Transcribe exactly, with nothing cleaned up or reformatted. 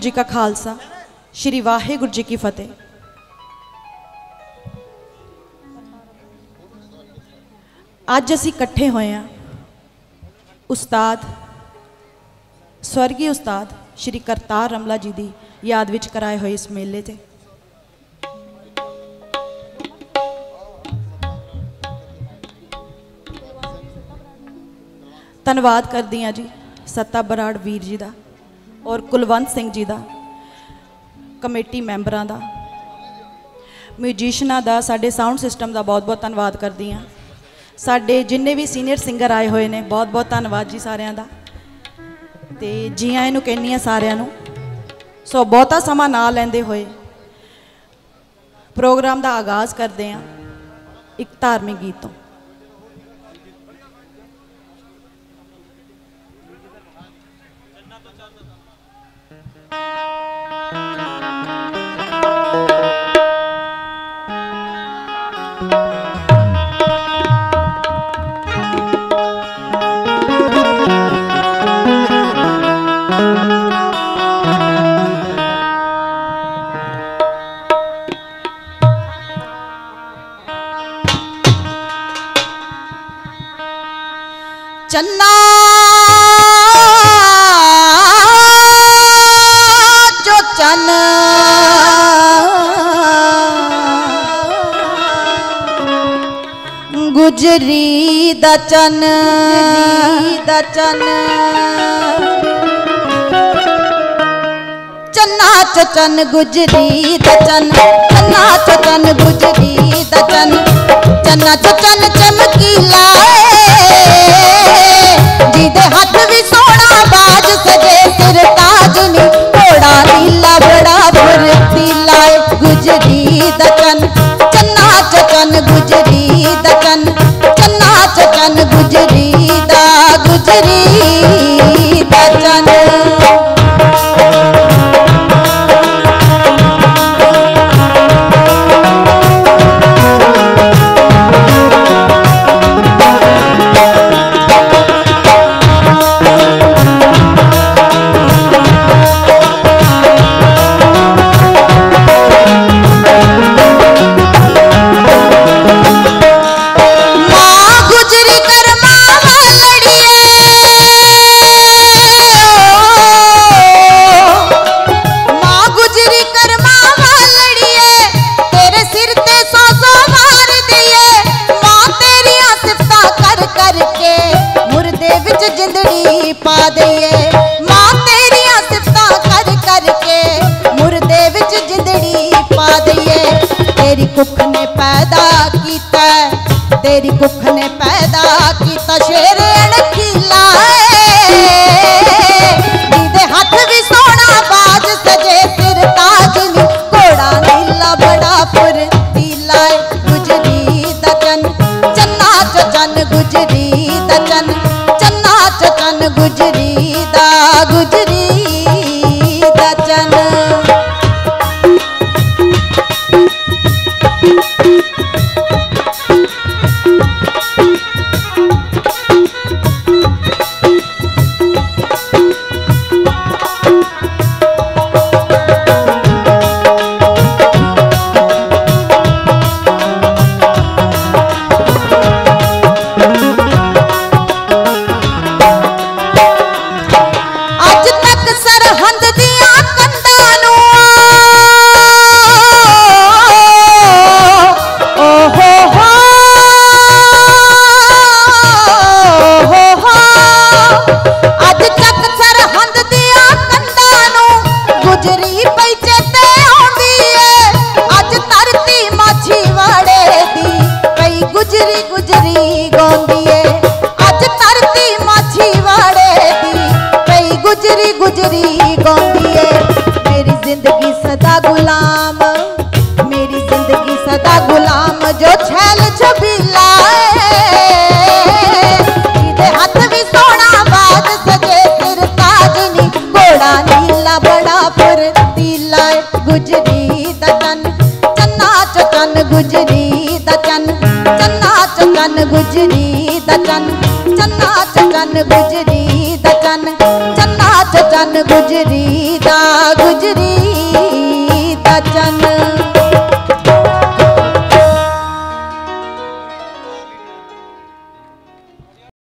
जी का खालसा, श्री वाहिगुरू जी की फतेह। अज असी इकट्ठे होए हैं उस्ताद स्वर्गीय उस्ताद श्री करतार रमला जी की याद विच कराए हुए इस मेले से। धन्यवाद करदी हाँ जी सत्ता बराड़ वीर जी का और कुलवंत सिंह जी का, कमेटी मैंबरां दा, म्यूजिशनां दा, साडे साउंड सिस्टम का बहुत बहुत धन्यवाद करदी हाँ। साडे जिन्ने भी सीनियर सिंगर आए हुए ने बहुत बहुत धन्यवाद जी सारिਆਂ दा। ते जी आए नूं कहनी सारिਆਂ नूं। सो बहुता समा ना लैंदे होए प्रोग्राम का आगाज़ करते हैं एक धार्मिक गीत तो। चन्ना जो चन गुजरी दा चन दा चन चन्ना चो चन गुजरी दा चन चन्ना चो चन गुजरी दा चन चन्ना चो चन चमकीला जिदे हाथ भी सोना बाज सजे सिर ताज नी घोड़ा नीला बड़ा फुर्तीला गुजरी दा चन चन्ना चो चन गुजरी दा चन चन्ना चो चन गुजरी दा गुजरी दा चन। तेरी कुख ने पैदा कीता, तेरी कुख ने पैदा कीता शेर अणखीला जिदे हाथ भी सोना बाज सजे सिर ताज नी घोड़ा नीला बड़ा फुर्तीला गुजरी दा चन चन्ना चो चन गुजरी दा चन चन्ना चो चन गुजरी दा गुजरी दा चन। गुजरी गाँदी है मेरी जिंदगी सदा गुलाम, मेरी जिंदगी सदा गुलाम जो छैल छबीला जिदे हाथ भी सोना बाज सजे सिर ताज नी घोड़ा नीला बड़ा फुर्तीला गुजरी दा चन चन्ना चो चन गुजरी दा चन चन्ना चो चन गुजरी दा चन चन्ना चो चन गुजरी दा चन चन्ना चो चन गुजरी दा गुजरी दा चन।